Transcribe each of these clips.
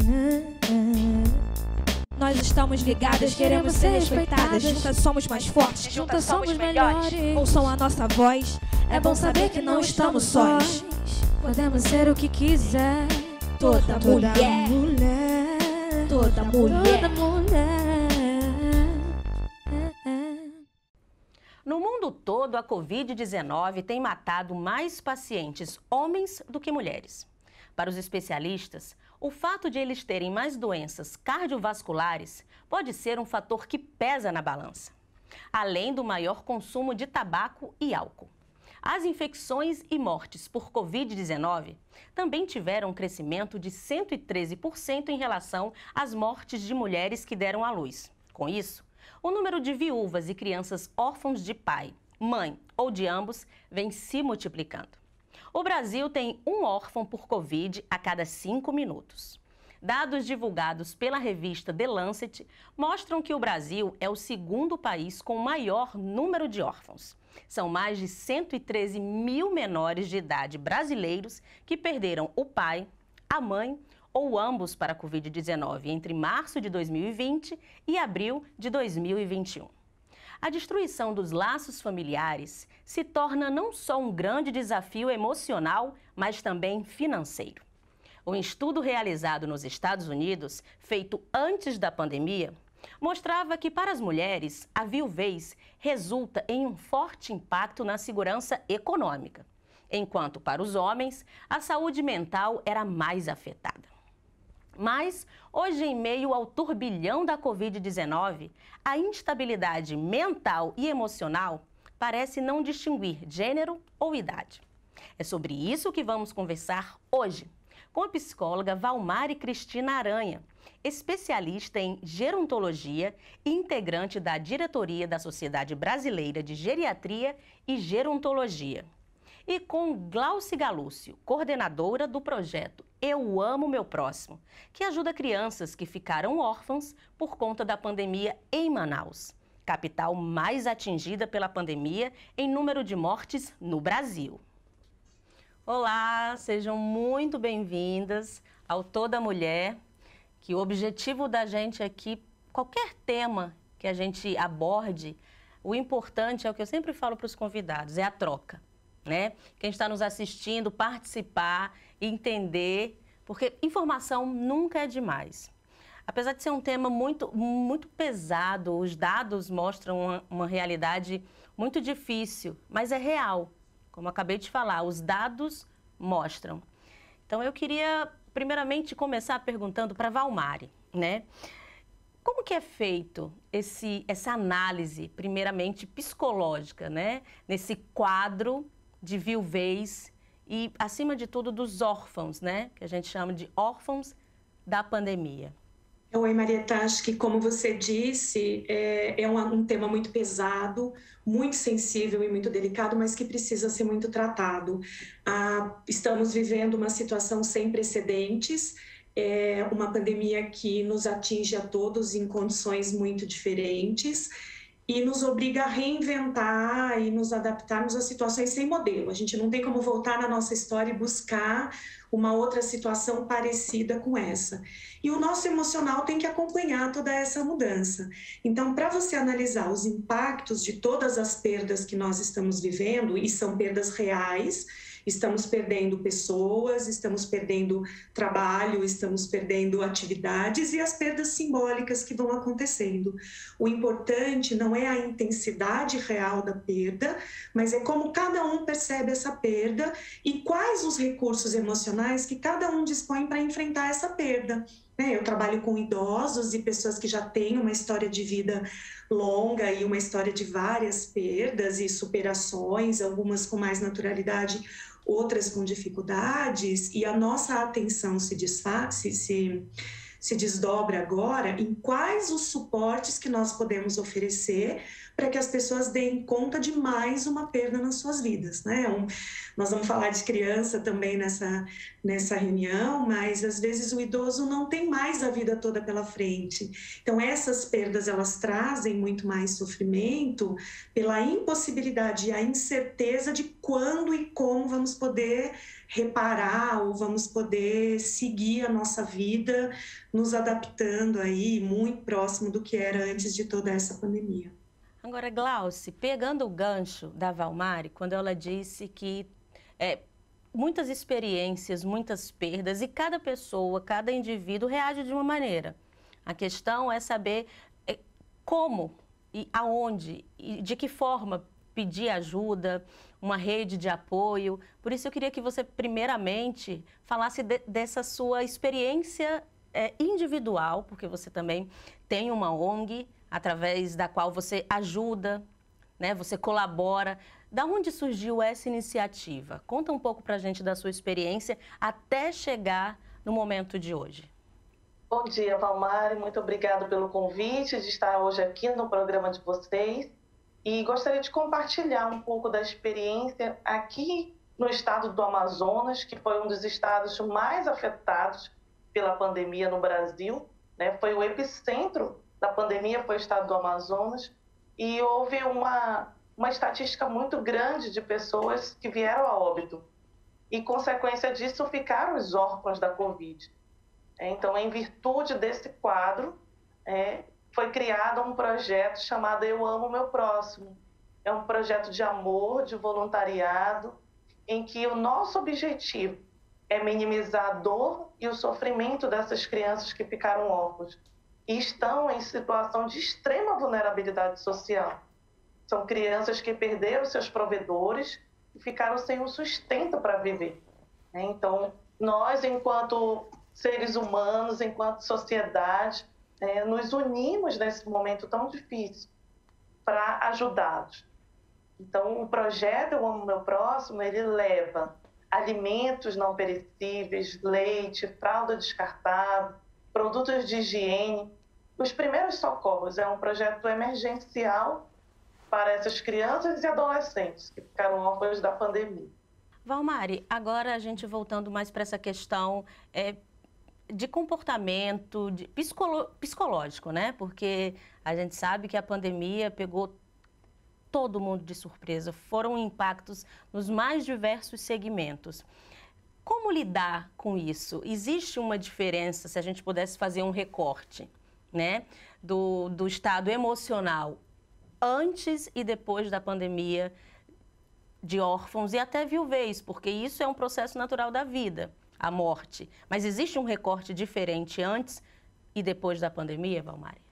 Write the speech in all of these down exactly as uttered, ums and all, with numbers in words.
Nós estamos ligadas, queremos ser respeitadas. Juntas somos mais fortes, juntas somos melhores. Ouçam a nossa voz, é bom saber que não estamos sós. Podemos ser o que quiser. Toda mulher, toda mulher, toda mulher. No mundo todo, a covid dezenove tem matado mais pacientes homens do que mulheres. Para os especialistas, o fato de eles terem mais doenças cardiovasculares pode ser um fator que pesa na balança, além do maior consumo de tabaco e álcool. As infecções e mortes por covid dezenove também tiveram um crescimento de cento e treze por cento em relação às mortes de mulheres que deram à luz. Com isso, o número de viúvas e crianças órfãos de pai, mãe ou de ambos vem se multiplicando. O Brasil tem um órfão por Covid a cada cinco minutos. Dados divulgados pela revista The Lancet mostram que o Brasil é o segundo país com o maior número de órfãos. São mais de cento e treze mil menores de idade brasileiros que perderam o pai, a mãe ou ambos para a covid dezenove entre março de dois mil e vinte e abril de dois mil e vinte e um. A destruição dos laços familiares se torna não só um grande desafio emocional, mas também financeiro. Um estudo realizado nos Estados Unidos, feito antes da pandemia, mostrava que para as mulheres, a viuvez resulta em um forte impacto na segurança econômica, enquanto para os homens, a saúde mental era mais afetada. Mas, hoje, em meio ao turbilhão da covid dezenove, a instabilidade mental e emocional parece não distinguir gênero ou idade. É sobre isso que vamos conversar hoje com a psicóloga Valmari Cristina Aranha, especialista em gerontologia e integrante da diretoria da Sociedade Brasileira de Geriatria e Gerontologia. E com Glauci Galúcio, coordenadora do projeto Eu Amo Meu Próximo, que ajuda crianças que ficaram órfãos por conta da pandemia em Manaus, capital mais atingida pela pandemia em número de mortes no Brasil. Olá, sejam muito bem-vindas ao Toda Mulher, que o objetivo da gente aqui, qualquer tema que a gente aborde, o importante é o que eu sempre falo para os convidados, é a troca. Né? Quem está nos assistindo, participar, entender, porque informação nunca é demais. Apesar de ser um tema muito, muito pesado, os dados mostram uma, uma realidade muito difícil, mas é real. Como eu acabei de falar, os dados mostram. Então eu queria, primeiramente, começar perguntando para a Valmari, né? Como que é feito esse, essa análise, primeiramente psicológica, né? Nesse quadro de viuvez e, acima de tudo, dos órfãos, né? Que a gente chama de órfãos da pandemia. Oi, Marieta, acho que, como você disse, é, é um, um tema muito pesado, muito sensível e muito delicado, mas que precisa ser muito tratado. Ah, estamos vivendo uma situação sem precedentes, é uma pandemia que nos atinge a todos em condições muito diferentes, e nos obriga a reinventar e nos adaptarmos a situações sem modelo. A gente não tem como voltar na nossa história e buscar uma outra situação parecida com essa. E o nosso emocional tem que acompanhar toda essa mudança. Então, para você analisar os impactos de todas as perdas que nós estamos vivendo, e são perdas reais, estamos perdendo pessoas, estamos perdendo trabalho, estamos perdendo atividades e as perdas simbólicas que vão acontecendo. O importante não é a intensidade real da perda, mas é como cada um percebe essa perda e quais os recursos emocionais que cada um dispõe para enfrentar essa perda. Eu trabalho com idosos e pessoas que já têm uma história de vida longa e uma história de várias perdas e superações, algumas com mais naturalidade, outras com dificuldades, e a nossa atenção se desfaz, se, se, se desdobra agora em quais os suportes que nós podemos oferecer para que as pessoas deem conta de mais uma perda nas suas vidas, né? Um, nós vamos falar de criança também nessa, nessa reunião, mas às vezes o idoso não tem mais a vida toda pela frente. Então essas perdas, elas trazem muito mais sofrimento pela impossibilidade e a incerteza de quando e como vamos poder reparar ou vamos poder seguir a nossa vida, nos adaptando aí muito próximo do que era antes de toda essa pandemia. Agora, Glauce, pegando o gancho da Valmari, quando ela disse que é, muitas experiências, muitas perdas, e cada pessoa, cada indivíduo reage de uma maneira. A questão é saber é, como e aonde e de que forma pedir ajuda, uma rede de apoio. Por isso eu queria que você, primeiramente, falasse de, dessa sua experiência é, individual, porque você também tem uma O N G, através da qual você ajuda, né, você colabora. Da onde surgiu essa iniciativa? Conta um pouco para a gente da sua experiência até chegar no momento de hoje. Bom dia, Valmari. Muito obrigada pelo convite de estar hoje aqui no programa de vocês. E gostaria de compartilhar um pouco da experiência aqui no estado do Amazonas, que foi um dos estados mais afetados pela pandemia no Brasil, né? Foi o epicentro da pandemia, foi o estado do Amazonas, e houve uma, uma estatística muito grande de pessoas que vieram a óbito. E, consequência disso, ficaram os órfãos da Covid. Então, em virtude desse quadro, é, foi criado um projeto chamado Eu Amo Meu Próximo. É um projeto de amor, de voluntariado, em que o nosso objetivo é minimizar a dor e o sofrimento dessas crianças que ficaram órfãos e estão em situação de extrema vulnerabilidade social. São crianças que perderam seus provedores e ficaram sem um sustento para viver. Então, nós, enquanto seres humanos, enquanto sociedade, é, nos unimos nesse momento tão difícil para ajudá-los. Então, o projeto Eu Amo Meu Próximo, ele leva alimentos não perecíveis, leite, fralda descartável, produtos de higiene, os primeiros socorros. É um projeto emergencial para essas crianças e adolescentes que ficaram órfãos da pandemia. Valmari, agora a gente voltando mais para essa questão é, de comportamento de psicolo, psicológico, né? Porque a gente sabe que a pandemia pegou todo mundo de surpresa, foram impactos nos mais diversos segmentos. Como lidar com isso? Existe uma diferença, se a gente pudesse fazer um recorte, né, do, do estado emocional antes e depois da pandemia de órfãos e até viuvez, porque isso é um processo natural da vida, a morte. Mas existe um recorte diferente antes e depois da pandemia, Valmari?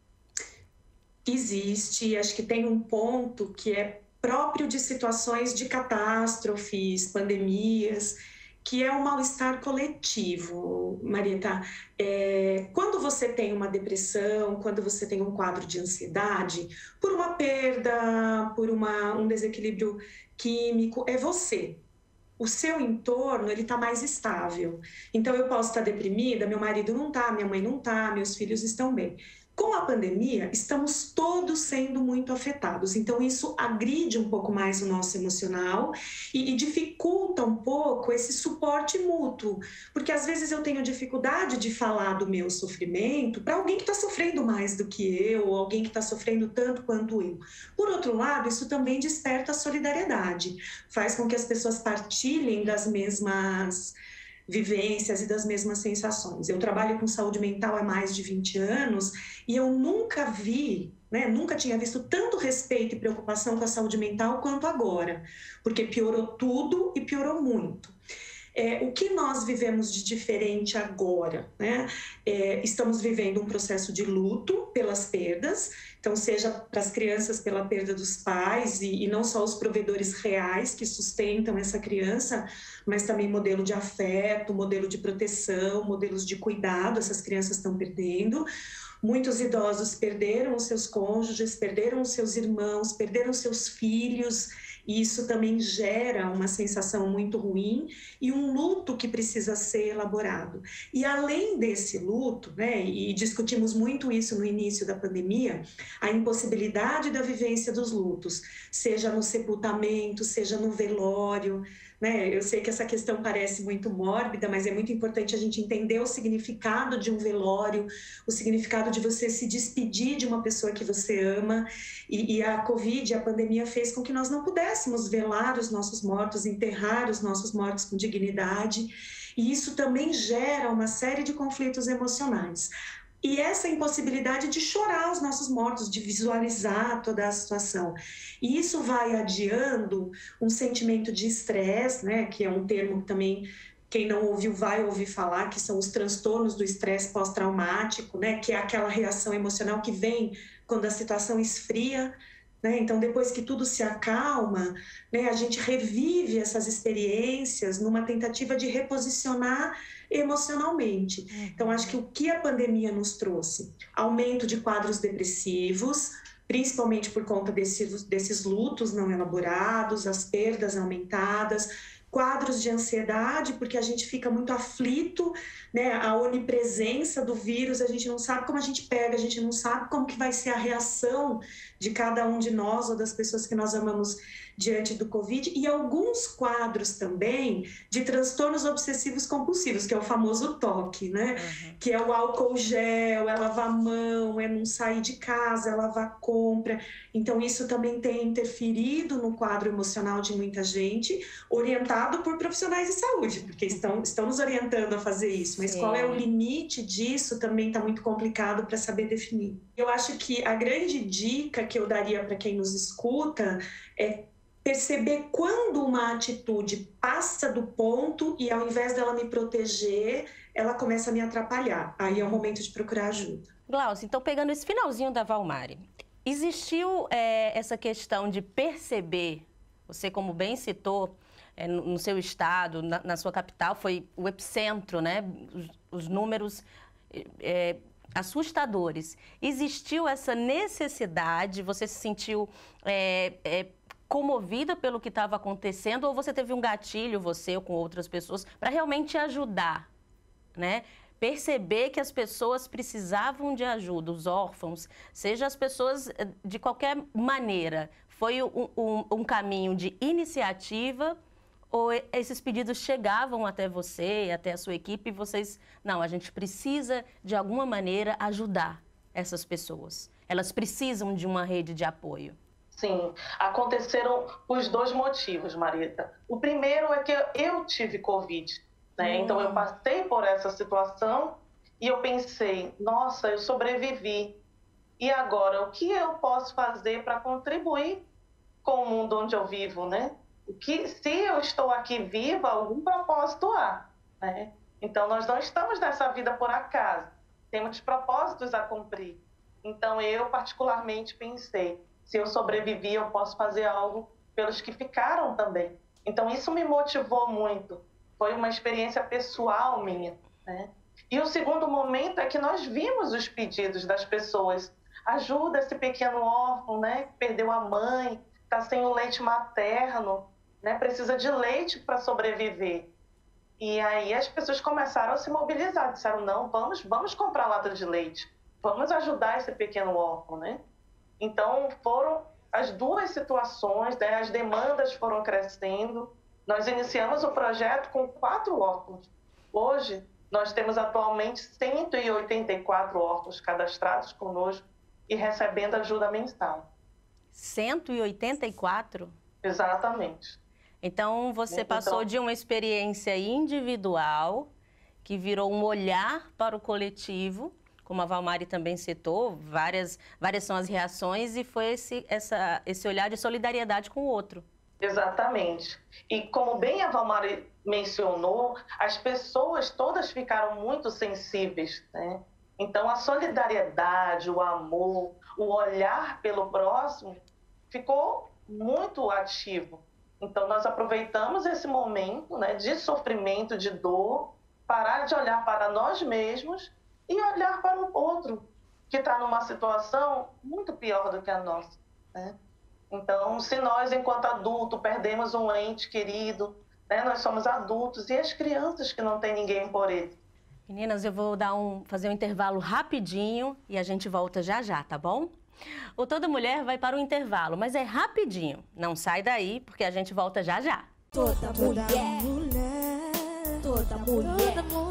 Existe, acho que tem um ponto que é próprio de situações de catástrofes, pandemias, que é o mal-estar coletivo, Marieta. É, quando você tem uma depressão, quando você tem um quadro de ansiedade, por uma perda, por uma, um desequilíbrio químico, é você. O seu entorno, ele está mais estável. Então, eu posso estar deprimida, meu marido não está, minha mãe não está, meus filhos estão bem. Com a pandemia, estamos todos sendo muito afetados, então isso agride um pouco mais o nosso emocional e, e dificulta um pouco esse suporte mútuo, porque às vezes eu tenho dificuldade de falar do meu sofrimento para alguém que está sofrendo mais do que eu, ou alguém que está sofrendo tanto quanto eu. Por outro lado, isso também desperta a solidariedade, faz com que as pessoas partilhem das mesmas vivências e das mesmas sensações. Eu trabalho com saúde mental há mais de vinte anos e eu nunca vi, né, nunca tinha visto tanto respeito e preocupação com a saúde mental quanto agora, porque piorou tudo e piorou muito. É, o que nós vivemos de diferente agora, né? É, estamos vivendo um processo de luto pelas perdas, então seja para as crianças pela perda dos pais e, e não só os provedores reais que sustentam essa criança, mas também modelo de afeto, modelo de proteção, modelos de cuidado, essas crianças estão perdendo. Muitos idosos perderam os seus cônjuges, perderam os seus irmãos, perderam os seus filhos, e isso também gera uma sensação muito ruim e um luto que precisa ser elaborado. E além desse luto, né, e discutimos muito isso no início da pandemia, a impossibilidade da vivência dos lutos, seja no sepultamento, seja no velório, né? Eu sei que essa questão parece muito mórbida, mas é muito importante a gente entender o significado de um velório, o significado de você se despedir de uma pessoa que você ama, e, e a Covid, a pandemia fez com que nós não pudéssemos velar os nossos mortos, enterrar os nossos mortos com dignidade, e isso também gera uma série de conflitos emocionais. E essa impossibilidade de chorar os nossos mortos, de visualizar toda a situação. E isso vai adiando um sentimento de estresse, né, que é um termo que também quem não ouviu vai ouvir falar, que são os transtornos do estresse pós-traumático, né, que é aquela reação emocional que vem quando a situação esfria. Né? Então, depois que tudo se acalma, né, a gente revive essas experiências numa tentativa de reposicionar emocionalmente. Então, acho que o que a pandemia nos trouxe? Aumento de quadros depressivos, principalmente por conta desses, desses lutos não elaborados, as perdas aumentadas, quadros de ansiedade, porque a gente fica muito aflito, né? A onipresença do vírus, a gente não sabe como a gente pega, a gente não sabe como que vai ser a reação de cada um de nós ou das pessoas que nós amamos diante do Covid, e alguns quadros também de transtornos obsessivos compulsivos, que é o famoso toque, né? Uhum. Que é o álcool gel, é lavar a mão, é não sair de casa, é lavar a compra. Então, isso também tem interferido no quadro emocional de muita gente, orientado por profissionais de saúde, porque estão, estão nos orientando a fazer isso, mas Sim. qual é o limite disso também está muito complicado para saber definir. Eu acho que a grande dica que eu daria para quem nos escuta é perceber quando uma atitude passa do ponto e ao invés dela me proteger, ela começa a me atrapalhar. Aí é o momento de procurar ajuda. Glaucia, então pegando esse finalzinho da Valmari, existiu é, essa questão de perceber, você como bem citou, é, no, no seu estado, na, na sua capital, foi o epicentro, né? Os, os números é, assustadores. Existiu essa necessidade, você se sentiu é, é, comovida pelo que estava acontecendo, ou você teve um gatilho, você ou com outras pessoas, para realmente ajudar, né? Perceber que as pessoas precisavam de ajuda, os órfãos, seja as pessoas de qualquer maneira. Foi um, um, um caminho de iniciativa, ou esses pedidos chegavam até você, até a sua equipe, e vocês, não, a gente precisa de alguma maneira ajudar essas pessoas. Elas precisam de uma rede de apoio. Sim, aconteceram os dois motivos, Marita. O primeiro é que eu tive Covid, né? Hum. Então eu passei por essa situação e eu pensei, nossa, eu sobrevivi. E agora, o que eu posso fazer para contribuir com o mundo onde eu vivo, né? O que, se eu estou aqui viva, algum propósito há, né? Então nós não estamos nessa vida por acaso, temos propósitos a cumprir. Então eu particularmente pensei, se eu sobrevivi, eu posso fazer algo pelos que ficaram também. Então, isso me motivou muito. Foi uma experiência pessoal minha, né? E o segundo momento é que nós vimos os pedidos das pessoas. Ajuda esse pequeno órfão, né? Que perdeu a mãe, está sem o leite materno, né? Precisa de leite para sobreviver. E aí as pessoas começaram a se mobilizar. Disseram, não, vamos, vamos comprar lata de leite. Vamos ajudar esse pequeno órfão, né? Então, foram as duas situações, né? As demandas foram crescendo. Nós iniciamos o projeto com quatro órfãos. Hoje, nós temos atualmente cento e oitenta e quatro órfãos cadastrados conosco e recebendo ajuda mensal. cento e oitenta e quatro? Exatamente. Então, você então... passou de uma experiência individual, que virou um olhar para o coletivo, como a Valmari também citou, várias, várias são as reações, e foi esse, essa, esse olhar de solidariedade com o outro. Exatamente. E como bem a Valmari mencionou, as pessoas todas ficaram muito sensíveis, né? Então a solidariedade, o amor, o olhar pelo próximo ficou muito ativo. Então nós aproveitamos esse momento, né, de sofrimento, de dor, parar de olhar para nós mesmos e olhar para o outro, que está numa situação muito pior do que a nossa, né? Então, se nós, enquanto adulto, perdemos um ente querido, né, nós somos adultos, e as crianças que não têm ninguém por eles? Meninas, eu vou dar um, fazer um intervalo rapidinho e a gente volta já já, tá bom? O Toda Mulher vai para o intervalo, mas é rapidinho. Não sai daí, porque a gente volta já já. Toda mulher, toda mulher, toda mulher.